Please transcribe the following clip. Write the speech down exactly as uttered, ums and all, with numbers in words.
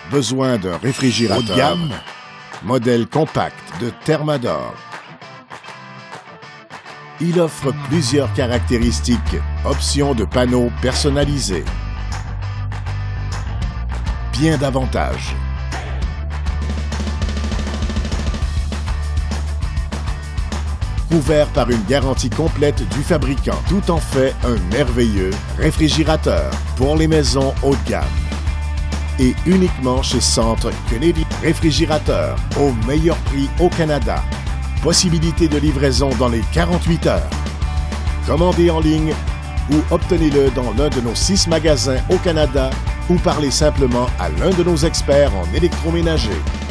Besoin d'un réfrigérateur haut de gamme? Modèle compact de Thermador. Il offre plusieurs caractéristiques, options de panneaux personnalisés. Bien d'avantages. Couvert par une garantie complète du fabricant. Tout en fait un merveilleux réfrigérateur pour les maisons haut de gamme. Et uniquement chez Centre Kennedy. Réfrigérateur au meilleur prix au Canada. Possibilité de livraison dans les quarante-huit heures. Commandez en ligne ou obtenez-le dans l'un de nos six magasins au Canada ou parlez simplement à l'un de nos experts en électroménager.